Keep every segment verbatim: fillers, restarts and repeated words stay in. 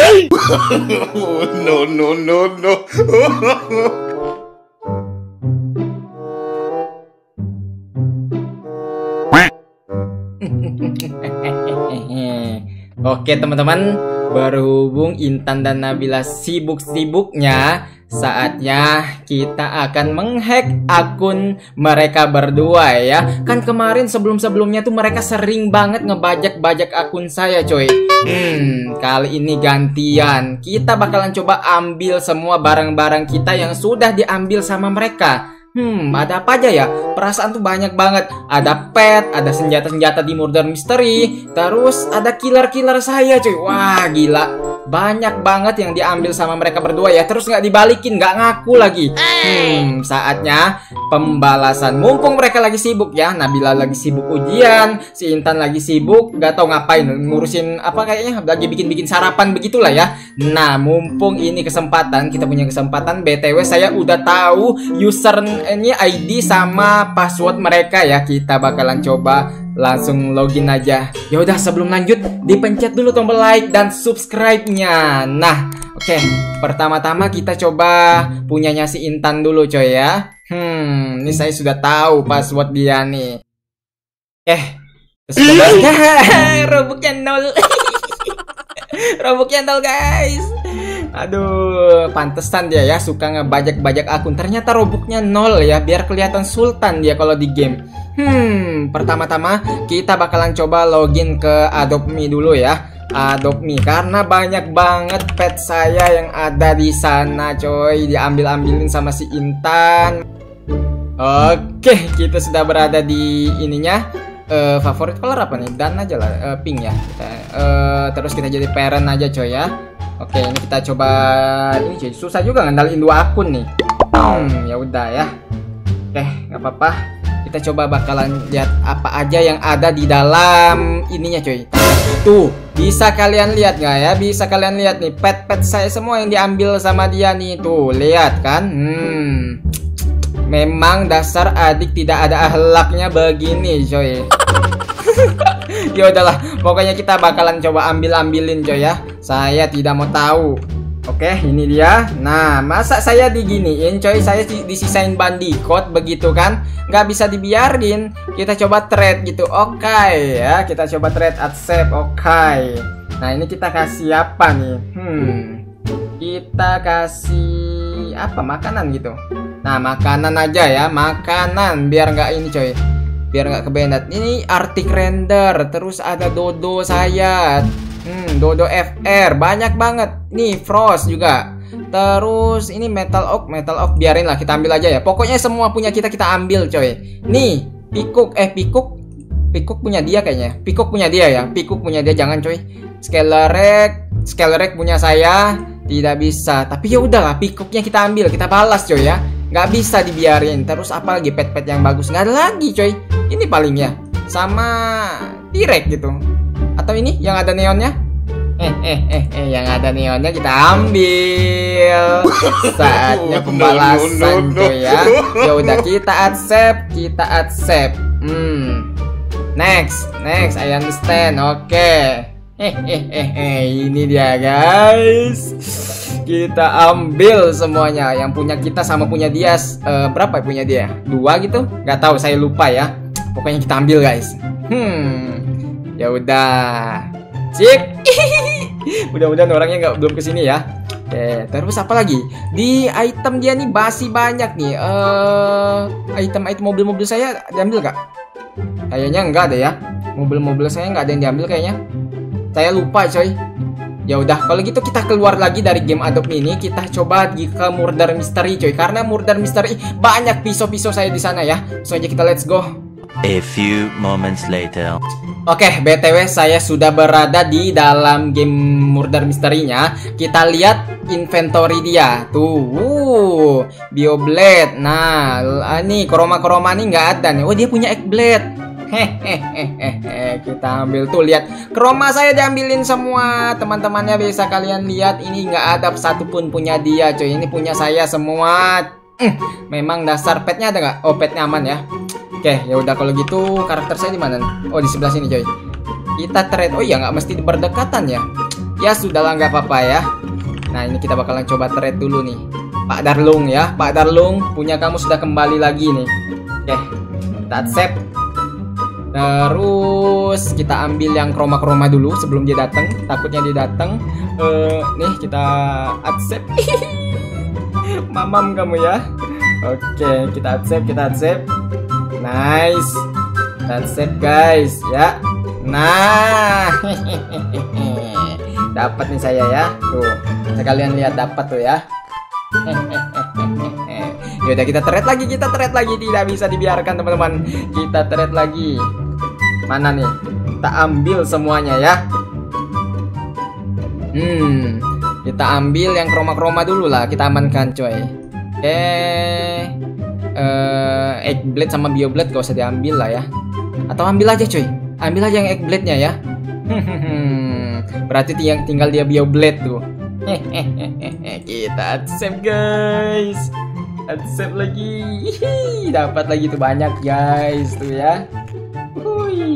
No, no, no, no. Oke teman-teman, berhubung Intan dan Nabila sibuk-sibuknya, saatnya kita akan menghack akun mereka berdua ya. Kan kemarin sebelum-sebelumnya tuh mereka sering banget ngebajak-bajak akun saya coy. Hmm, kali ini gantian. Kita bakalan coba ambil semua barang-barang kita yang sudah diambil sama mereka. Hmm, ada apa aja ya? Perasaan tuh banyak banget. Ada pet, ada senjata-senjata di Murder Mystery, terus ada killer-killer saya cuy. Wah gila, banyak banget yang diambil sama mereka berdua ya. Terus nggak dibalikin, nggak ngaku lagi. Hmm, saatnya pembalasan. Mumpung mereka lagi sibuk ya. Nabila lagi sibuk ujian, si Intan lagi sibuk gak tau ngapain, ngurusin apa kayaknya, lagi bikin-bikin sarapan begitulah ya. Nah, mumpung ini kesempatan, kita punya kesempatan. B T W saya udah tahu user ini I D sama password mereka ya. Kita bakalan coba langsung login aja. Ya udah, sebelum lanjut dipencet dulu tombol like dan subscribe-nya. Nah, oke, okay. Pertama-tama kita coba punyanya si Intan dulu coy ya. Hmm, ini saya sudah tahu password dia nih. Eh, roboknya nol. Roboknya nol guys. Aduh, pantesan dia ya suka ngebajak-bajak akun. Ternyata roboknya nol ya, biar kelihatan sultan dia kalau di game. Hmm, pertama-tama kita bakalan coba login ke Adopt Me dulu ya. Adopt Me, karena banyak banget pet saya yang ada di sana coy, diambil-ambilin sama si Intan. Oke, kita sudah berada di ininya. Uh, favorit color apa nih? Dan aja lah, uh, pink ya. Kita, uh, terus kita jadi parent aja coy ya. Oke, ini kita coba. Ini cuy, susah juga ngandalin dua akun nih. Hmm, ya udah ya. Oke, nggak apa-apa. Kita coba bakalan lihat apa aja yang ada di dalam ininya coy. Tuh, bisa kalian lihat nggak ya? Bisa kalian lihat nih pet-pet saya semua yang diambil sama dia nih. Tuh, lihat kan? Hmm. Memang dasar adik tidak ada akhlaknya begini coy. Ya udahlah, pokoknya kita bakalan coba ambil-ambilin coy ya. Saya tidak mau tahu. Oke, ini dia. Nah, masa saya diginiin coy? Saya disisain bandicot begitu kan? Nggak bisa dibiarin. Kita coba trade gitu. Oke ya, kita coba trade accept. Oke. Nah, ini kita kasih apa nih? Hmm. Kita kasih apa? Makanan gitu. Nah, makanan aja ya, makanan biar nggak ini coy, biar nggak kebenet. Ini Arctic Render, terus ada Dodo saya, hmm, Dodo F R, banyak banget. Nih Frost juga, terus ini Metal Oak, Metal Oak biarin lah, kita ambil aja ya. Pokoknya semua punya kita kita ambil coy. Nih Pikuk, eh Pikuk, Pikuk punya dia kayaknya, Pikuk punya dia ya, Pikuk punya dia, jangan coy. Skelerek, Skelerek punya saya, tidak bisa. Tapi ya udahlah, Pikuknya kita ambil, kita balas coy ya. Nggak bisa dibiarin. Terus apa lagi pet-pet yang bagus? Nggak ada lagi coy. Ini palingnya sama T-Rex gitu. Atau ini yang ada neonnya? Eh eh eh eh yang ada neonnya kita ambil. Saatnya pembalasan coy ya. Ya udah, kita accept, kita accept. Hmm. Next, next I understand. Oke. Okay. Eh eh eh eh ini dia guys. Kita ambil semuanya yang punya kita sama punya dia. Uh, berapa punya dia? Dua gitu? Gak tahu, saya lupa ya. Pokoknya kita ambil guys. Hmm, ya udah. Sip. Mudah-mudahan orangnya nggak belum kesini ya. Oke, terus apa lagi? Di item dia nih masih banyak nih. Uh, item-item mobil-mobil saya diambil gak? Kayaknya enggak ada ya. Mobil-mobil saya nggak ada yang diambil kayaknya. Saya lupa coy. Ya udah, kalau gitu kita keluar lagi dari game Adopt Me ini. Kita coba di ke Murder Mystery coy. Karena Murder Mystery banyak pisau-pisau saya di sana ya. So aja kita let's go. A few moments later. Oke, B T W saya sudah berada di dalam game Murder Mystery-nya. Kita lihat inventory dia. Tuh, uh, Bioblade. Nah, ini kroma-kroma nih nggak ada nih. Oh, dia punya Egg Blade. Hehehe, kita ambil tuh, lihat kroma saya diambilin semua. Teman-temannya bisa kalian lihat, ini nggak ada satupun punya dia coy, ini punya saya semua. mm, memang dasar. Petnya ada nggak? Oh, petnya aman ya. Oke, ya udah kalau gitu karakter saya di mana? Oh, di sebelah sini coy. Kita trade. Oh iya, nggak mesti berdekatan ya. Ya sudahlah, nggak apa-apa ya. Nah, ini kita bakalan coba trade dulu nih. Pak Darlung ya, Pak Darlung, punya kamu sudah kembali lagi nih. Oke, kita accept. Terus kita ambil yang kroma-kroma dulu sebelum dia datang. Takutnya dia datang. Uh, nih kita accept. Mamam kamu ya. Oke, kita accept, kita accept. Nice. Kita accept guys ya. Nah. Dapat nih saya ya. Tuh, sekalian lihat dapat tuh ya. Yaudah kita trade lagi, kita trade lagi. Tidak bisa dibiarkan teman-teman. Kita trade lagi. Mana nih? Kita ambil semuanya ya. Hmm, kita ambil yang kroma-kroma dulu lah. Kita amankan coy. Eh, uh, Eggblade sama Bioblade gak usah diambil lah ya. Atau ambil aja coy. Ambil aja yang Eggblade-nya ya. Berarti ting tinggal dia Bioblade tuh. Kita accept guys. Accept lagi. Dapat lagi tuh banyak guys tuh ya. Hui.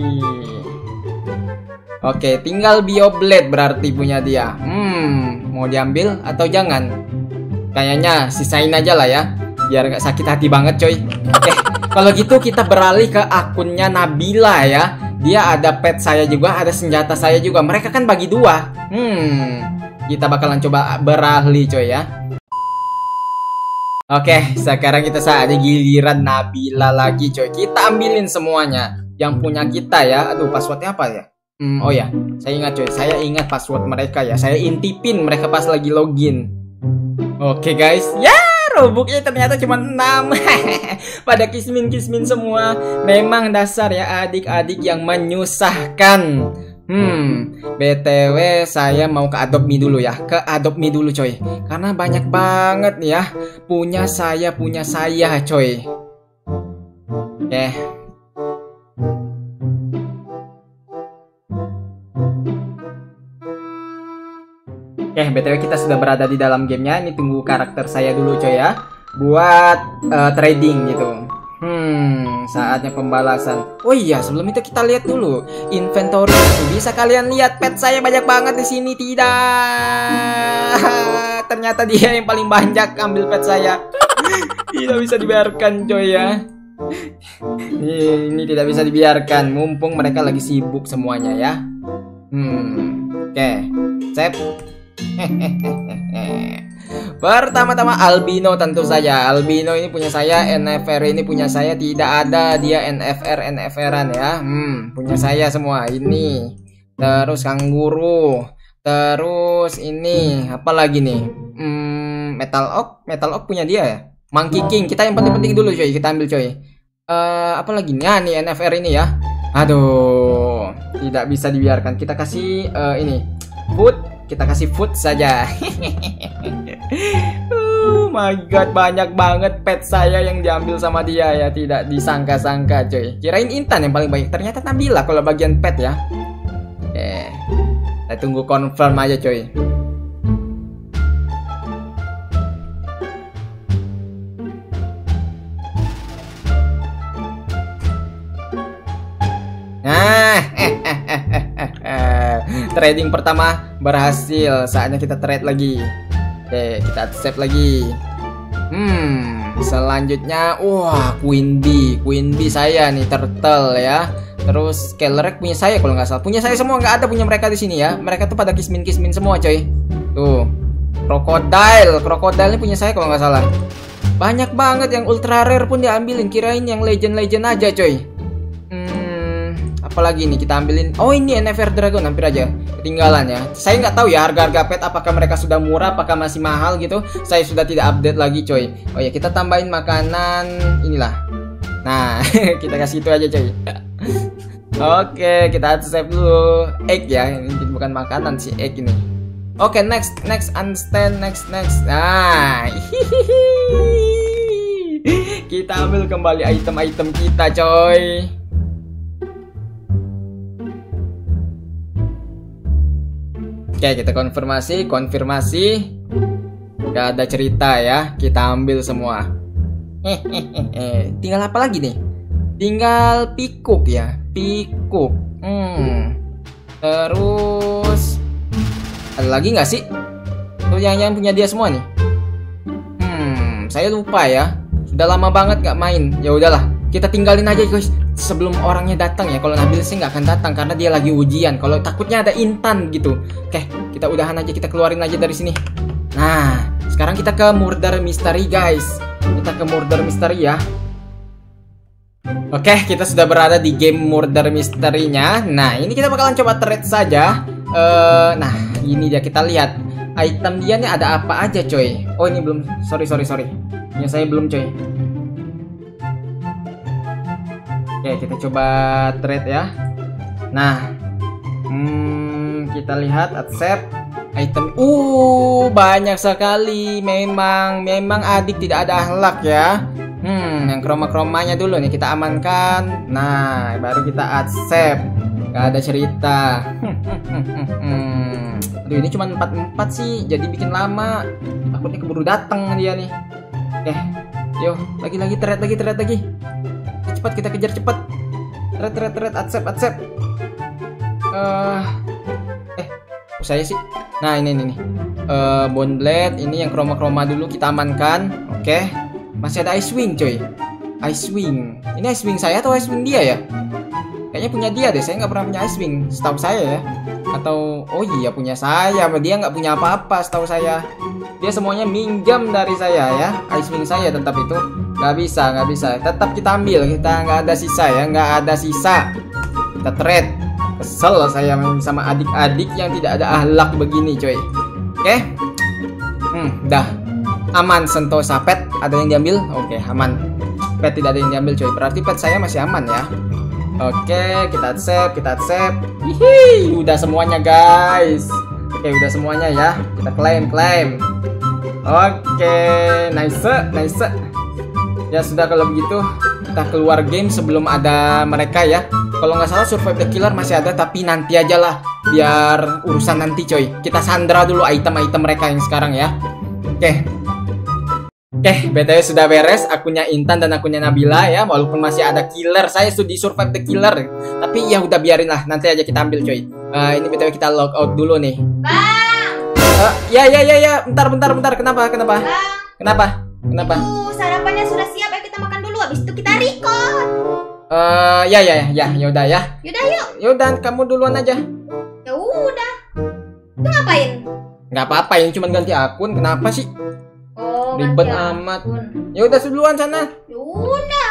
Oke, tinggal Bioblade berarti punya dia. Hmm, mau diambil atau jangan? Kayaknya sisain aja lah ya, biar nggak sakit hati banget coy. Oke, kalau gitu kita beralih ke akunnya Nabila ya. Dia ada pet saya juga, ada senjata saya juga. Mereka kan bagi dua. Hmm, kita bakalan coba beralih coy ya. Oke, sekarang kita saatnya giliran Nabila lagi coy. Kita ambilin semuanya yang punya kita ya. Aduh, passwordnya apa ya? Hmm, oh ya, saya ingat coy. Saya ingat password mereka ya. Saya intipin mereka pas lagi login. Oke guys, ya roboknya ternyata cuma enam. Pada kismin-kismin semua. Memang dasar ya adik-adik yang menyusahkan. Hmm, B T W saya mau ke Adopt Me dulu ya. Ke Adopt Me dulu coy. Karena banyak banget nih ya. Punya saya, punya saya coy. Oke. Oke, B T W kita sudah berada di dalam gamenya. Ini tunggu karakter saya dulu coy ya. Buat uh, trading gitu. Hmm, saatnya pembalasan. Oh iya, sebelum itu kita lihat dulu inventory. Bisa kalian lihat pet saya banyak banget di sini. Tidak. Ternyata dia yang paling banyak ambil pet saya. Tidak bisa dibiarkan coy ya. Ini, ini tidak bisa dibiarkan. Mumpung mereka lagi sibuk semuanya ya. Hmm, oke, okay. Save. Pertama-tama albino tentu saja. Albino ini punya saya, N F R ini punya saya. Tidak ada dia N F R N F R-an ya. Hmm, punya saya semua ini. Terus kanguru. Terus ini apa lagi nih? Hmm, Metal Oak, Metal Oak punya dia ya. Monkey King. Kita yang penting-penting dulu coy. Kita ambil coy. Uh, apa lagi nih? Ah, nih N F R ini ya. Aduh, tidak bisa dibiarkan. Kita kasih uh, ini food. Kita kasih food saja. Oh my god, banyak banget pet saya yang diambil sama dia ya. Tidak disangka-sangka coy. Kirain Intan yang paling banyak, ternyata Nabila kalau bagian pet ya. Oke, kita tunggu confirm aja coy. Nah, trading pertama berhasil. Saatnya kita trade lagi. Oke, kita save lagi. Hmm, selanjutnya, wah, Queen Bee, Queen Bee saya nih, turtle ya. Terus Calyrex punya saya kalau nggak salah. Punya saya semua, nggak ada punya mereka di sini ya. Mereka tuh pada kismin-kismin semua coy. Tuh, Crocodile, Crocodile ini punya saya kalau nggak salah. Banyak banget yang ultra rare pun diambilin. Kirain yang legend-legend aja coy. Apalagi nih kita ambilin. Oh ini N F R Dragon hampir aja ketinggalan ya. Saya nggak tahu ya harga-harga pet apakah mereka sudah murah, apakah masih mahal gitu. Saya sudah tidak update lagi coy. Oh ya, kita tambahin makanan inilah. Nah, kita kasih itu aja coy. Oke, kita save dulu egg ya. Ini bukan makanan sih, egg ini. Oke, next next understand next next. Nah, kita ambil kembali item-item kita coy. Oke, kita konfirmasi, konfirmasi. Gak ada cerita ya, kita ambil semua. Hehehe. Tinggal apa lagi nih? Tinggal pikuk ya, pikuk. Hmm. Terus Ada lagi nggak sih? Tuh yang yang punya dia semua nih. Hmm, saya lupa ya. Sudah lama banget nggak main. Ya udahlah, kita tinggalin aja guys. Sebelum orangnya datang ya. Kalau Nabil sih nggak akan datang karena dia lagi ujian. Kalau takutnya ada Intan gitu. Oke, kita udahan aja, kita keluarin aja dari sini. Nah, sekarang kita ke Murder Mystery guys. Kita ke Murder Mystery ya. Oke, kita sudah berada di game Murder Mystery-nya. Nah, ini kita bakalan coba trade saja. Uh, nah, ini dia, kita lihat item dia nih ada apa aja coy. Oh, ini belum, sorry sorry sorry. Ini saya belum coy. Oke, kita coba trade ya. Nah, hmm, kita lihat accept item. Uh, banyak sekali. Memang, memang adik tidak ada akhlak ya. Hmm, yang kroma-kromanya dulu nih kita amankan. Nah, baru kita accept. Gak ada cerita. Aduh, ini cuma empat empat sih, jadi bikin lama. Takutnya keburu datang dia nih. Oke, yuk, lagi-lagi trade lagi, trade lagi. Cepat kita kejar cepat. Trade, trade, trade, accept, accept. Uh, eh, saya sih. Nah, ini ini nih. Uh, Bone Blade, ini yang kroma-kroma dulu kita amankan. Oke. Masih ada Ice Wing coy. Ice Wing. Ini Ice Wing saya atau Ice Wing dia ya? Kayaknya punya dia deh. Saya nggak pernah punya Ice Wing, setahu saya ya. Atau oh iya punya saya. Dia nggak punya apa-apa setahu saya. Dia semuanya minjam dari saya ya. Ice Wing saya tetap itu nggak bisa, nggak bisa. Tetap kita ambil. Kita nggak ada sisa ya, nggak ada sisa. Kita trade. Kesel saya sama adik-adik yang tidak ada akhlak begini coy. Oke. Hmm, dah. Aman Sentosa pet ada yang diambil. Oke, aman. Pet tidak ada yang diambil coy. Berarti pet saya masih aman ya. Oke, kita accept, kita accept. Hihi, udah semuanya guys. Oke, udah semuanya ya. Kita claim, claim. Oke, nice, nice. Ya sudah kalau begitu kita keluar game sebelum ada mereka ya. Kalau nggak salah Survive the Killer masih ada, tapi nanti aja lah. Biar urusan nanti coy. Kita sandra dulu item-item mereka yang sekarang ya. Oke. Oke, B T W sudah beres akunnya Intan dan akunnya Nabila ya. Walaupun masih ada killer, saya sudah survive the killer. Tapi ya udah biarin lah, nanti aja kita ambil coy. Uh, ini B T W kita log out dulu nih. Bang. Uh, ya ya ya ya, bentar bentar bentar. Kenapa? Kenapa? Bang. Kenapa? Kenapa? Itu sarapannya sudah siap, ayo kita makan dulu. Habis itu kita record. Eh, uh, ya ya ya, ya udah ya. Yaudah yuk. Yaudah, kamu duluan aja. Ya udah. Lu ngapain? Nggak apa-apa, yang cuma ganti akun. Kenapa sih? Oh, ribet ganti amat. akun. Ya udah duluan sana. Ya udah.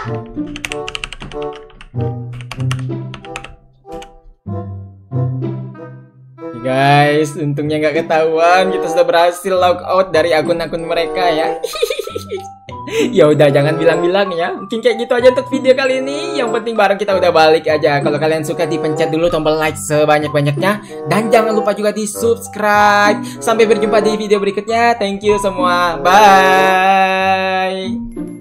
Guys, untungnya nggak ketahuan. Kita sudah berhasil log out dari akun-akun mereka ya. Ya udah, jangan bilang-bilang ya. Mungkin kayak gitu aja untuk video kali ini. Yang penting bareng kita udah balik aja. Kalau kalian suka, dipencet dulu tombol like sebanyak-banyaknya. Dan jangan lupa juga di subscribe. Sampai berjumpa di video berikutnya. Thank you semua. Bye.